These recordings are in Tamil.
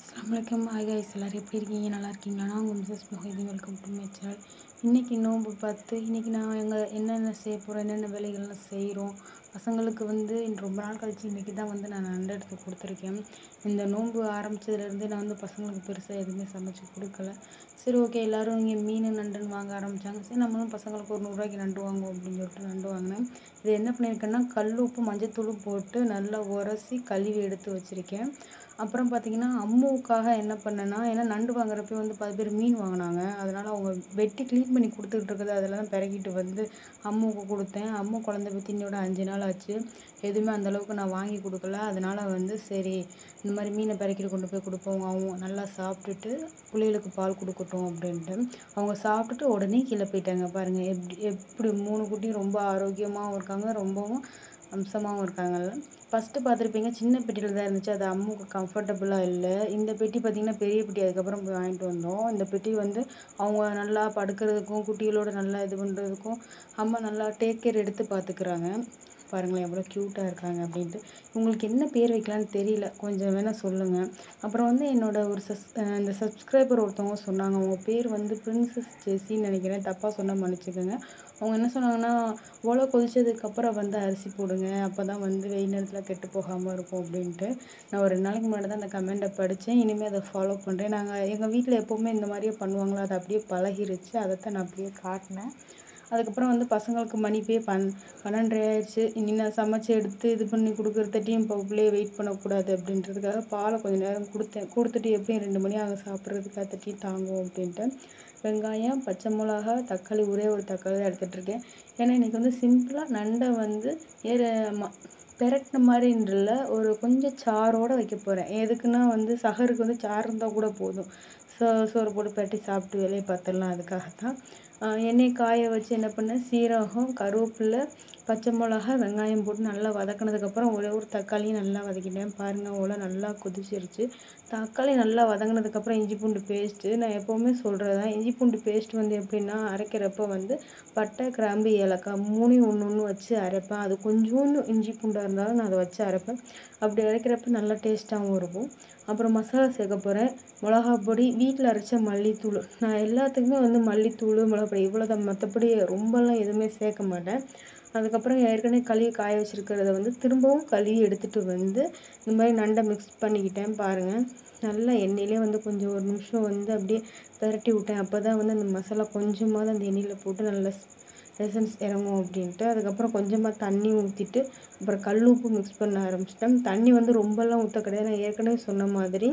அஸ்ஸலாமு ஹாய் கைஸ் எல்லாரும் எப்படி இருக்கீங்க? நல்லா இருக்கீங்களா? நான் உங்கள் Mrs Mohideen. Welcome to my channel. இன்றைக்கி நோன்பு பார்த்து இன்றைக்கி நான் என்னென்ன செய்ய போகிறோம், என்னென்ன வேலைகள்லாம் செய்கிறோம். பசங்களுக்கு ரொம்ப நாள் கழிச்சு இன்றைக்கி தான் நான் நண்டு எடுத்து கொடுத்துருக்கேன். இந்த நோன்பு ஆரம்பித்ததுலேருந்து நான் பசங்களுக்கு பெருசாக எதுவுமே சமைச்சு கொடுக்கல. சரி, ஓகே, எல்லோரும் இங்கே மீன் நண்டுன்னு வாங்க ஆரம்பித்தாங்க. சரி, நம்மளும் பசங்களுக்கு ஒரு 100 ரூபாய்க்கு நண்டு வாங்குவோம் அப்படின்னு சொல்லிட்டு நண்டு வாங்கினேன். இது என்ன பண்ணியிருக்கேன்னா, கல் உப்பு மஞ்சத்தூளும் போட்டு நல்லா உரசி கழுவி எடுத்து வச்சுருக்கேன். அப்புறம் பார்த்திங்கன்னா, அம்முவுக்காக என்ன பண்ணேன்னா, ஏன்னா நண்டு வாங்குறப்போ பாதி பேர் மீன் வாங்கினாங்க. அதனால் அவங்க வெட்டி க்ளீன் பண்ணி கொடுத்துக்கிட்டு இருக்குது, அதெல்லாம் பிறக்கிட்டு அம்முவுக்கு கொடுத்தேன். அம்மு குழந்தை பற்றி இன்னோட 5 நாள் ஆச்சு. எதுவுமே அந்தளவுக்கு நான் வாங்கி கொடுக்கல. அதனால் சரி, இந்த மாதிரி மீனை பிறக்கிட்டு கொண்டு போய் கொடுப்போம், அவங்க நல்லா சாப்பிட்டுட்டு பிள்ளைகளுக்கு பால் கொடுக்கட்டும் அப்படின்ட்டு. அவங்க சாப்பிட்டுட்டு உடனே கீழே போயிட்டாங்க. பாருங்கள், எப்படி 3 குட்டியும் ரொம்ப ஆரோக்கியமாகவும் இருக்காங்க, ரொம்பவும் அம்சமாகவும் இருக்காங்கல்ல. ஃபஸ்ட்டு பார்த்துருப்பீங்க, சின்ன பெட்டியில் தான் இருந்துச்சு. அது அம்முக்கு கம்ஃபர்டபுளாக இல்லை. இந்த பெட்டி பார்த்திங்கன்னா பெரிய பெட்டி. அதுக்கப்புறம் போய் வாங்கிட்டு வந்தோம். இந்த பெட்டி அவங்க நல்லா படுக்கிறதுக்கும் குட்டிகளோடு நல்லா இது பண்ணுறதுக்கும் அம்மா நல்லா டேக் கேர் எடுத்து பார்த்துக்குறாங்க. பாருங்களேன் எவ்வளோ க்யூட்டாக இருக்காங்க அப்படின்ட்டு. உங்களுக்கு என்ன பேர் வைக்கலான்னு தெரியல, கொஞ்சம் வேணால் சொல்லுங்கள். அப்புறம் என்னோட ஒரு இந்த சப்ஸ்கிரைபர் ஒருத்தவங்க சொன்னாங்க, அவங்க பேர் பிரின்சஸ் ஜெஸின்னு நினைக்கிறேன், தப்பாக சொன்னால் மன்னிச்சுக்கோங்க. அவங்க என்ன சொன்னாங்கன்னா, ஓலை கொதிச்சதுக்கப்புறம் அரிசி போடுங்க, அப்போ தான் வெயில் நேரத்தில் கெட்டு போகாமல் இருக்கும் அப்படின்ட்டு. நான் ஒரு 2 நாளைக்கு முன்னாடி தான் அந்த கமெண்ட்டை படித்தேன். இனிமேல் அதை ஃபாலோ பண்ணுறேன். எங்கள் வீட்டில் எப்போவுமே இந்த மாதிரியே பண்ணுவாங்களோ, அது அப்படியே பழகிருச்சு. அதைத்தான் நான் அப்படியே காட்டினேன். அதுக்கப்புறம் பசங்களுக்கு மணி போய் 12:30 ஆயிடுச்சு. இனி நான் சமைச்சு எடுத்து இது பண்ணி கொடுக்குறதட்டியும் இப்போ பிள்ளைய வெயிட் பண்ணக்கூடாது அப்படின்றதுக்காக பாலை கொஞ்சம் நேரம் கொடுத்துட்டு எப்படியும் 2 மணி ஆகும் சாப்பிட்றதுக்கு, அதட்டியும் தாங்கும் அப்படின்ட்டு. வெங்காயம், பச்சை மிளகா, தக்காளி, ஒரே ஒரு தக்காளி தான் எடுத்துகிட்ருக்கேன். ஏன்னா இன்றைக்கி சிம்பிளாக நண்டை ஏற பெரட்டின மாதிரின்றல ஒரு கொஞ்சம் சாரோடு வைக்க போகிறேன். எதுக்குன்னா சஹருக்கு சாறு இருந்தால் கூட போதும். சோறு போட்டு பெரட்டி சாப்பிட்டு வேலையை பார்த்துடலாம். அதுக்காகத்தான் எண்ணெய் காய வச்சு என்ன பண்ணேன், சீரகம், கருவேப்பிலை, பச்சை மிளகா, வெங்காயம் போட்டு நல்லா வதக்கினதுக்கப்புறம் ஒரே ஒரு தக்காளியும் நல்லா வதக்கிட்டேன். பாருங்கள், அவ்வளோ நல்லா கொதிச்சிருச்சு. தக்காளி நல்லா வதங்கினதுக்கப்புறம் இஞ்சி பூண்டு பேஸ்ட்டு. நான் எப்போவுமே சொல்கிறது தான், இஞ்சி பூண்டு பேஸ்ட் எப்படின்னா, அரைக்கிறப்ப பட்டை, கிராம்பு, ஏலக்காய் 3யும் ஒன்று வச்சு அரைப்பேன். அது கொஞ்சோண்டு இஞ்சி பூண்டாக இருந்தாலும் நான் அதை வச்சு அரைப்பேன். அப்படி அரைக்கிறப்ப நல்லா டேஸ்ட்டாகவும் இருக்கும். அப்புறம் மசாலா சேர்க்க போகிறேன். மிளகா பொடி, வீட்டில் அரைச்ச மல்லித்தூள். நான் எல்லாத்துக்குமே மல்லித்தூள், மிளகாப்பொடி இவ்வளோ தான், மற்றபடி ரொம்பலாம் எதுவுமே சேர்க்க மாட்டேன். அதுக்கப்புறம் ஏற்கனவே கழுவி காய வச்சுருக்கிறத திரும்பவும் கழுவி எடுத்துகிட்டு இந்த மாதிரி நண்டை மிக்ஸ் பண்ணிக்கிட்டேன். பாருங்கள், நல்லா எண்ணெயிலே கொஞ்சம் ஒரு நிமிஷம் அப்படியே பெரட்டி விட்டேன். அப்போ தான் அந்த மசாலா கொஞ்சமாவது அந்த எண்ணெயில் போட்டு நல்லா எசன்ஸ் இறங்கும் அப்படின்ட்டு. அதுக்கப்புறம் கொஞ்சமாக தண்ணி ஊற்றிட்டு அப்புறம் கல் உப்பு மிக்ஸ் பண்ண ஆரம்பிச்சிட்டேன். தண்ணி ரொம்பலாம் ஊற்ற கிடையாது. நான் ஏற்கனவே சொன்ன மாதிரி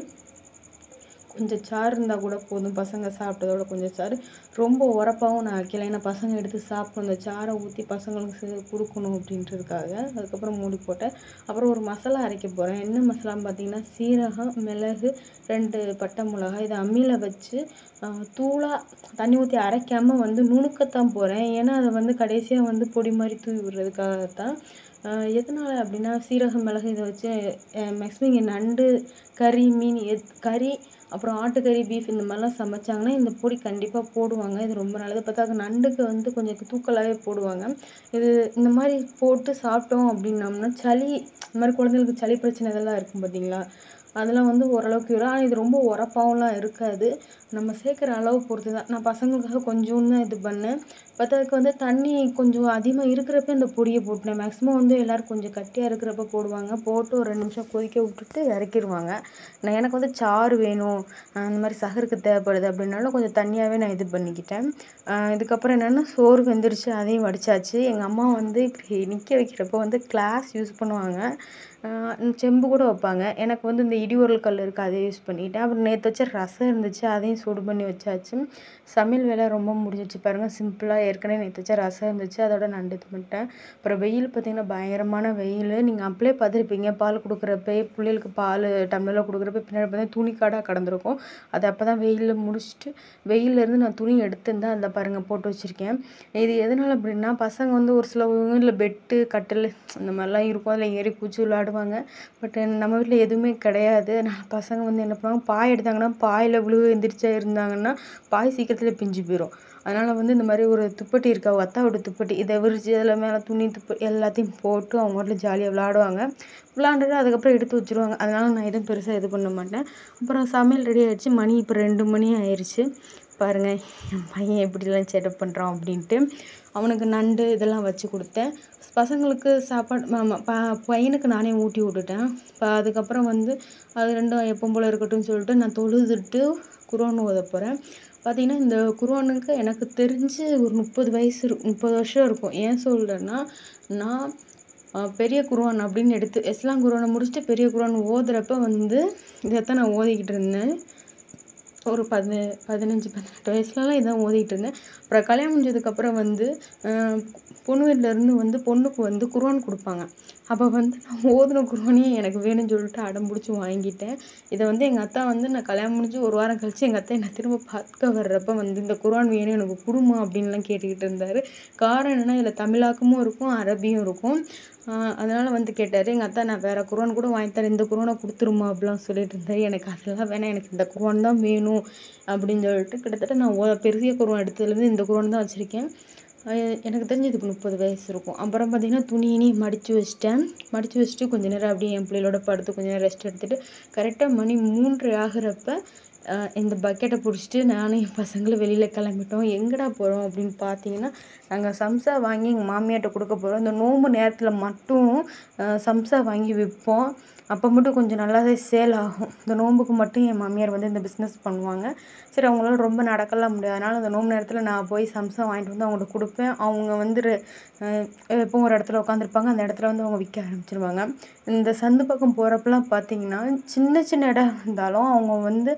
கொஞ்சம் சாறு இருந்தால் கூட போதும். பசங்க சாப்பிட்டதோட கொஞ்சம் சாறு, ரொம்ப உரப்பாகவும் நான் வைக்கல. ஏன்னா பசங்க எடுத்து சாப்பிடும், அந்த சாறை ஊற்றி பசங்களுக்கு கொடுக்கணும் அப்படின்றதுக்காக. அதுக்கப்புறம் மூடி போட்டேன். அப்புறம் ஒரு மசாலா அரைக்க போகிறேன். என்ன மசாலான்னு பார்த்தீங்கன்னா, சீரகம், மிளகு, 2 பட்டை மிளகாய். இதை அம்மியில் வச்சு தூளாக தண்ணி ஊற்றி அரைக்காமல் நுணுக்கத்தான் போகிறேன். ஏன்னா அதை கடைசியாக பொடி மாதிரி தூவி விடுறதுக்காகத்தான். எதனால் அப்படின்னா, சீரகம், மிளகு இதை வச்சு மேக்ஸிமம் இங்கே நண்டு கறி, மீன் கறி, அப்புறம் ஆட்டுக்கறி, பீஃப் இந்த மாதிரிலாம் சமைச்சாங்கன்னா இந்த பொடி கண்டிப்பாக போடுவாங்க. இது ரொம்ப நல்லது. பார்த்தா நண்டுக்கு கொஞ்சம் தூக்கலாகவே போடுவாங்க. இது இந்த மாதிரி போட்டு சாப்பிட்டோம் அப்படின்னோம்னா சளி, இந்த மாதிரி குழந்தைங்களுக்கு சளி பிரச்சனை இதெல்லாம் இருக்கும் பார்த்தீங்களா, அதெல்லாம் ஓரளவுக்கு வரும். ஆனால் இது ரொம்ப உரப்பாகலாம் இருக்காது. நம்ம சேர்க்குற அளவு பொறுத்து தான். நான் பசங்களுக்காக கொஞ்சோண்டு தான் இது பண்ணேன். பத்தாததுக்கு தண்ணி கொஞ்சம் அதிகமாக இருக்கிறப்ப இந்த பொடியை போட்டேன். மேக்ஸிமம் எல்லோரும் கொஞ்சம் கட்டியாக இருக்கிறப்ப போடுவாங்க. போட்டு ஒரு 2 நிமிஷம் கொதிக்க விட்டுட்டு இறக்கிடுவாங்க. எனக்கு சாறு வேணும், அந்த மாதிரி சஹருக்கு தேவைப்படுது அப்படின்னாலும் கொஞ்சம் தண்ணியாகவே நான் இது பண்ணிக்கிட்டேன். இதுக்கப்புறம் என்னென்னா, சோறு வெந்துருச்சு, அதையும் வடித்தாச்சு. எங்கள் அம்மா இப்படி நிற்க வைக்கிறப்போ கிளாஸ் யூஸ் பண்ணுவாங்க, செம்பு கூட வைப்பாங்க. எனக்கு இந்த இடி உரல் கல் இருக்குது, அதை யூஸ் பண்ணிக்கிட்டேன். அப்புறம் நேற்று வச்ச ரசம் இருந்துச்சு, அதையும் சூடு பண்ணி வச்சாச்சு. சமையல் வேலை ரொம்ப முடிஞ்சிச்சு. பாருங்கள், சிம்பிளாக ஏற்கனவே நேற்று வச்ச ரசம் இருந்துச்சு, அதோட நண்டு இது பண்ணிட்டேன். அப்புறம் வெயில் பார்த்திங்கன்னா பயங்கரமான வெயில். நீங்கள் அப்படியே பார்த்துருப்பீங்க, பால் கொடுக்குறப்ப பிள்ளைகளுக்கு பால் டம்ளரில் கொடுக்குறப்ப பின்னாடி பார்த்தீங்கன்னா துணிக்காடாக கடந்திருக்கும். அதை அப்போ தான் வெயிலில் முடிச்சுட்டு வெயிலேருந்து நான் துணி எடுத்துருந்தேன். அதில் பாருங்கள் போட்டு வச்சுருக்கேன். இது எதனால் அப்படின்னா, பசங்க ஒரு சில வீட்டில் பெட்டு, கட்டில் இந்த மாதிரிலாம் இருக்கும், அதில் ஏறி குச்சி விளாடுவாங்க. பட் நம்ம வீட்டில் எதுவுமே கிடையாது. பசங்க என்ன பண்ணுவாங்க, பாய் எடுத்தாங்கன்னா பாயில் விழுவு எந்திரிச்சா இருந்தாங்கன்னா பாய் சீக்கிரத்தில் பிஞ்சு போயிடும். அதனால் வந்து இந்த மாதிரி ஒரு துப்பட்டி இருக்கு, அவங்க அத்தாவோட துப்பட்டி, இதை விரிச்சு அதில் மேலே துணி எல்லாத்தையும் போட்டு அவங்க வீட்டில் ஜாலியாக விளாடுவாங்க. விளாண்டுட்டு அதுக்கப்புறம் எடுத்து வச்சுருவாங்க. அதனால் நான் எதுவும் பெருசாக இது பண்ண மாட்டேன். அப்புறம் சமையல் ரெடி ஆகிடுச்சு. மணி இப்போ 2 மணி ஆயிடுச்சு. பாருங்கள் என் பையன் எப்படிலாம் செட்டப் பண்ணுறான் அப்படின்ட்டு. அவனுக்கு நண்டு இதெல்லாம் வச்சு கொடுத்தேன். பசங்களுக்கு சாப்பாடு பையனுக்கு நானே ஊட்டி விட்டுட்டேன். அதுக்கப்புறம் வந்து அது ரெண்டும் எப்போ போல் இருக்கட்டும்னு சொல்லிட்டு நான் தொழுதுட்டு குர்ஆன் ஓத போகிறேன். பார்த்திங்கன்னா இந்த குர்ஆனுக்கு எனக்கு தெரிஞ்சு ஒரு 30 வயசு 30 வருஷம் இருக்கும். ஏன் சொல்கிறேன்னா, நான் பெரிய குர்ஆன் அப்படின்னு எடுத்து இஸ்லாம் குர்ஆனை முடிச்சுட்டு பெரிய குர்ஆன் ஓதுறப்ப வந்து இதைத்தான் நான் ஓதிக்கிட்டு இருந்தேன். ஒரு 15 18 வயசுலலாம் இதான் ஓதிக்கிட்டு இருந்தேன். அப்புறம் கல்யாணம் முடிஞ்சதுக்கப்புறம் வந்து பொண்ணு வீட்டிலேருந்து வந்து பொண்ணுக்கு வந்து குர்ஆன் கொடுப்பாங்க. அப்போ வந்து நான் ஓதுன குர்ஆனே எனக்கு வேணும்னு சொல்லிட்டு அடம் பிடிச்சி வாங்கிட்டேன். இதை வந்து எங்கள் அத்தா வந்து நான் கல்யாணம் முடிஞ்சு ஒரு வாரம் கழிச்சு எங்கள் அத்தை என்னை திரும்ப பார்க்க வர்றப்ப வந்து இந்த குர்ஆன் வேணும் எனக்கு குடுமா அப்படின்லாம் கேட்டுக்கிட்டு இருந்தார். காரணம் என்னென்னா இதில் தமிழாக்கமும் இருக்கும், அரபியும் இருக்கும். அதனால் வந்து கேட்டார். எங்கள் அத்தா நான் வேறு குர்ஆன் கூட வாங்கி தரேன், இந்த குர்ஆனை கொடுத்துருமா அப்படிலாம் சொல்லிட்டு இருந்தார். எனக்கு அதெல்லாம் வேணாம், எனக்கு இந்த குர்ஆன் தான் வேணும் அப்படின்னு சொல்லிட்டு கிட்டத்தட்ட நான் பெரிய குர்ஆன் எடுத்ததுலேருந்து இந்த குர்ஆன் தான் வச்சுருக்கேன். எனக்கு தெரிஞ்சு இதுக்கு 30 வயசு இருக்கும். அப்புறம் பார்த்திங்கன்னா துணியினி மடித்து வச்சுட்டு கொஞ்சம் நேரம் அப்படியே என் பிள்ளைகளோட படுத்து கொஞ்சம் நேரம் ரெஸ்ட் எடுத்துகிட்டு கரெக்டாக மணி 3 ஆகிறப்ப இந்த பக்கெட்டை பிடிச்சிட்டு நானும் என் பசங்களும் வெளியில் கிளம்பிட்டோம். எங்கடா போகிறோம் அப்படின்னு பார்த்தீங்கன்னா, நாங்கள் சம்சா வாங்கி எங்கள் மாமியார்கிட்ட கொடுக்க போகிறோம். இந்த நோன்பு நேரத்தில் மட்டும் சம்சா வாங்கி விற்போம். அப்போ மட்டும் கொஞ்சம் நல்லாவே சேல் ஆகும். இந்த நோன்புக்கு மட்டும் என் மாமியார் வந்து இந்த பிஸ்னஸ் பண்ணுவாங்க. சரி அவங்களால ரொம்ப நடக்கலாம் முடியாது. அதனால் அந்த நோன்பு நேரத்தில் நான் போய் சம்சா வாங்கிட்டு வந்து அவங்கள்ட்ட கொடுப்பேன். அவங்க வந்து எப்போ ஒரு இடத்துல உட்காந்துருப்பாங்க, அந்த இடத்துல வந்து அவங்க விற்க ஆரம்பிச்சிருவாங்க. இந்த சந்து பக்கம் போகிறப்பெல்லாம் பார்த்தீங்கன்னா சின்ன சின்ன இடம் இருந்தாலும் அவங்க வந்து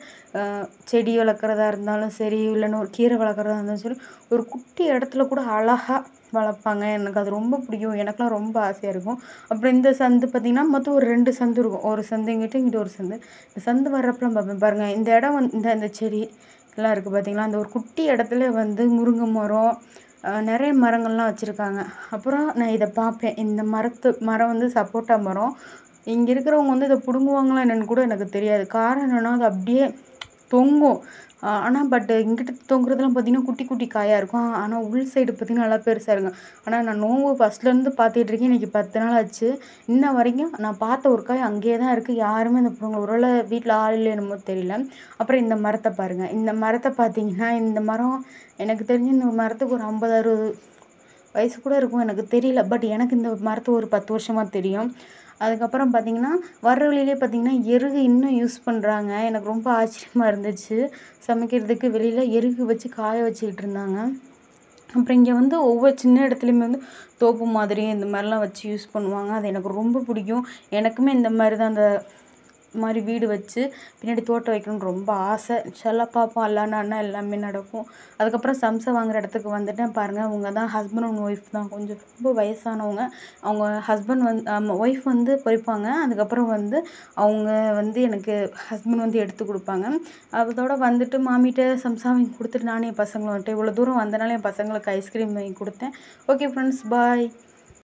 செடி வளர்க்குறதா இருந்தாலும் சரி, இல்லைன்னா ஒரு கீரை வளர்க்குறதா இருந்தாலும் சரி, ஒரு குட்டி இடத்துல கூட அழகாக வளர்ப்பாங்க. எனக்கு அது ரொம்ப பிடிக்கும். எனக்குலாம் ரொம்ப ஆசையாக இருக்கும். அப்புறம் இந்த சந்து பார்த்திங்கன்னா மொத்தம் ஒரு 2 சந்து இருக்கும். ஒரு சந்து இங்கிட்டு ஒரு சந்து. இந்த சந்து வர்றப்பெல்லாம் பார்ப்பேன் பாருங்கள், இந்த இடம் வந்து இந்த செடி எல்லாம் இருக்குது பார்த்திங்களா, அந்த ஒரு குட்டி இடத்துல வந்து முருங்கை மரம் நிறைய மரங்கள்லாம் வச்சுருக்காங்க. அப்புறம் நான் இதை பார்ப்பேன், இந்த மரம் வந்து சப்போட்டா மரம். இங்கே இருக்கிறவங்க வந்து இதை பிடுங்குவாங்களா என்னென்னு கூட எனக்கு தெரியாது. காரணம் என்னென்னா அது அப்படியே தொங்கும். ஆனால் இங்கிட்ட தொங்குறதுலாம் பார்த்திங்கன்னா குட்டி குட்டி காயாக இருக்கும். ஆனால் உள் சைடு பார்த்திங்கன்னா நல்லா பெருசாக இருக்கும். ஆனால் நான் நோன்பு ஃபஸ்ட்லேருந்து பார்த்துட்டு இருக்கேன். இன்றைக்கி 10 நாள் ஆச்சு. இன்ன வரைக்கும் நான் பார்த்த ஒரு காய் அங்கேயே தான் இருக்குது. யாருமே இந்த பிடுங்க ஒருவேளை வீட்டில் ஆள் இல்லை என்னமோ தெரியல. அப்புறம் இந்த மரத்தை பாருங்கள். இந்த மரத்தை பார்த்திங்கன்னா இந்த மரம் எனக்கு தெரிஞ்சு இந்த மரத்துக்கு ஒரு 50 60 வயசு கூட இருக்கும், எனக்கு தெரியல. பட் எனக்கு இந்த மரத்தை ஒரு 10 வருஷமாக தெரியும். அதுக்கப்புறம் பார்த்திங்கன்னா வர்ற வழியிலே பார்த்திங்கன்னா எருகு இன்னும் யூஸ் பண்ணுறாங்க. எனக்கு ரொம்ப ஆச்சரியமாக இருந்துச்சு. சமைக்கிறதுக்கு வெளியில் எருகு வச்சு காய வச்சுக்கிட்டு இருந்தாங்க. அப்புறம் இங்கே வந்து ஒவ்வொரு சின்ன இடத்துலையுமே வந்து தோப்பு மாதிரி இந்த மாதிரிலாம் வச்சு யூஸ் பண்ணுவாங்க. அது எனக்கு ரொம்ப பிடிக்கும். எனக்குமே இந்த மாதிரி தான் அந்த மாதிரி வீடு வச்சு பின்னாடி தோட்டம் வைக்கணும்னு ரொம்ப ஆசை. இன்ஷாஅல்லாஹ் பார்ப்போம், அல்லாஹ் நாடினா எல்லாமே நடக்கும். அதுக்கப்புறம் சம்சா வாங்குற இடத்துக்கு வந்துட்டேன். பாருங்கள், அவங்க தான் ஹஸ்பண்ட் அண்ட் ஒய்ஃப் தான். கொஞ்சம் ரொம்ப வயசானவங்க. அவங்க ஹஸ்பண்ட் வந்து ஒய்ஃப் வந்து பொறிப்பாங்க. அதுக்கப்புறம் வந்து அவங்க வந்து எனக்கு ஹஸ்பண்ட் வந்து எடுத்து கொடுப்பாங்க. அதோட வந்துட்டு மாமிகிட்ட சம்சா வாங்கி கொடுத்துட்டு நானே என் பசங்களை வந்துட்டு இவ்வளோ தூரம் வந்தனால என் பசங்களுக்கு ஐஸ்கிரீம் வாங்கி கொடுத்தேன். ஓகே ஃப்ரெண்ட்ஸ், பாய்.